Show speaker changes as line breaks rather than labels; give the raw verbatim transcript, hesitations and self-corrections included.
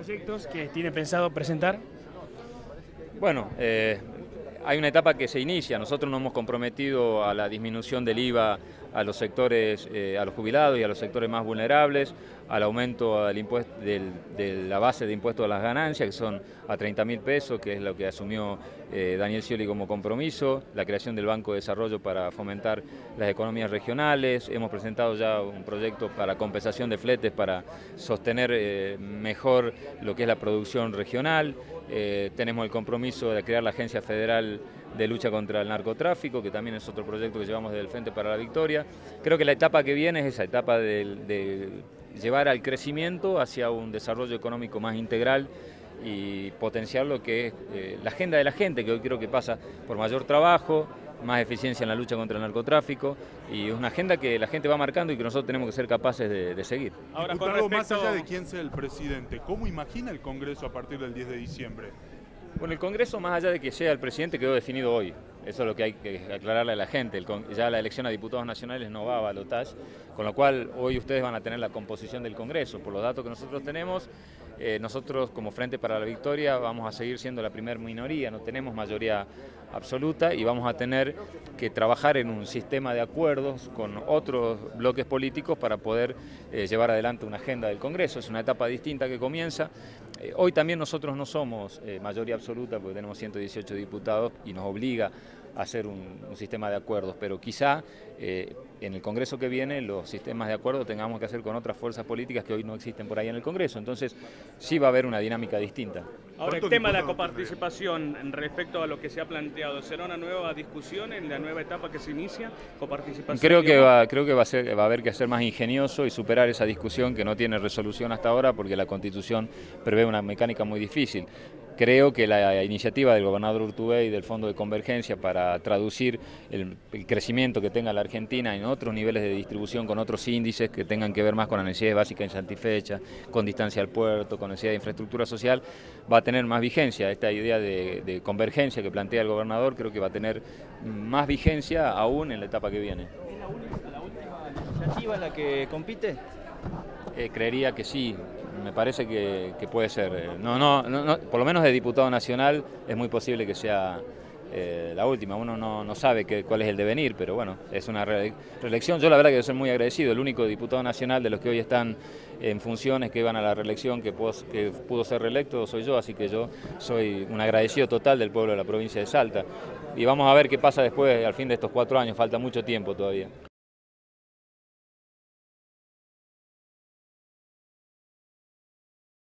proyectos que tiene pensado presentar?
Bueno, eh, hay una etapa que se inicia. Nosotros nos hemos comprometido a la disminución del I V A a los sectores, eh, a los jubilados y a los sectores más vulnerables, al aumento del impuesto, del, de la base de impuestos a las ganancias, que son a treinta mil pesos, que es lo que asumió eh, Daniel Scioli como compromiso, la creación del Banco de Desarrollo para fomentar las economías regionales. Hemos presentado ya un proyecto para compensación de fletes para sostener eh, mejor lo que es la producción regional. Eh, tenemos el compromiso de crear la Agencia Federal de Lucha contra el Narcotráfico, que también es otro proyecto que llevamos desde el Frente para la Victoria. Creo que la etapa que viene es esa etapa de, de llevar al crecimiento hacia un desarrollo económico más integral y potenciar lo que es eh, la agenda de la gente, que hoy creo que pasa por mayor trabajo, más eficiencia en la lucha contra el narcotráfico, y es una agenda que la gente va marcando y que nosotros tenemos que ser capaces de, de seguir.
Ahora, con respecto... más allá de quién sea el presidente, ¿cómo imagina el Congreso a partir del diez de diciembre?
Bueno, el Congreso, más allá de que sea el presidente, quedó definido hoy. Eso es lo que hay que aclararle a la gente. El, ya la elección a diputados nacionales no va a balotaje, con lo cual hoy ustedes van a tener la composición del Congreso. Por los datos que nosotros tenemos, eh, nosotros como Frente para la Victoria vamos a seguir siendo la primera minoría, no tenemos mayoría absoluta y vamos a tener que trabajar en un sistema de acuerdos con otros bloques políticos para poder eh, llevar adelante una agenda del Congreso. Es una etapa distinta que comienza. Eh, hoy también nosotros no somos eh, mayoría absoluta porque tenemos ciento dieciocho diputados y nos obliga a hacer un, un sistema de acuerdos, pero quizá eh, en el Congreso que viene los sistemas de acuerdo tengamos que hacer con otras fuerzas políticas que hoy no existen por ahí en el Congreso, entonces sí va a haber una dinámica distinta.
Ahora, el tema de la coparticipación respecto a lo que se ha planteado, ¿será una nueva discusión en la nueva etapa que se inicia? Coparticipación.
Creo que va, creo que va a ser, va a haber que ser más ingenioso y superar esa discusión que no tiene resolución hasta ahora porque la Constitución prevé una mecánica muy difícil. Creo que la iniciativa del gobernador Urtubey y del Fondo de Convergencia para traducir el, el crecimiento que tenga la Argentina en otros niveles de distribución, con otros índices que tengan que ver más con las necesidades básicas insatisfechas, con distancia al puerto, con necesidad de infraestructura social, va a tener más vigencia. Esta idea de, de convergencia que plantea el gobernador creo que va a tener más vigencia aún en la etapa que viene.
¿Es la última, la última iniciativa en la que compite?
Eh, creería que sí. Me parece que, que puede ser, no, no, no, no, por lo menos de diputado nacional es muy posible que sea eh, la última. Uno no, no sabe que, cuál es el devenir, pero bueno, es una re reelección. Yo la verdad que soy muy agradecido, el único diputado nacional de los que hoy están en funciones, que iban a la reelección, que pudo, que pudo ser reelecto, soy yo, así que yo soy un agradecido total del pueblo de la provincia de Salta. Y vamos a ver qué pasa después, al fin de estos cuatro años, falta mucho tiempo todavía.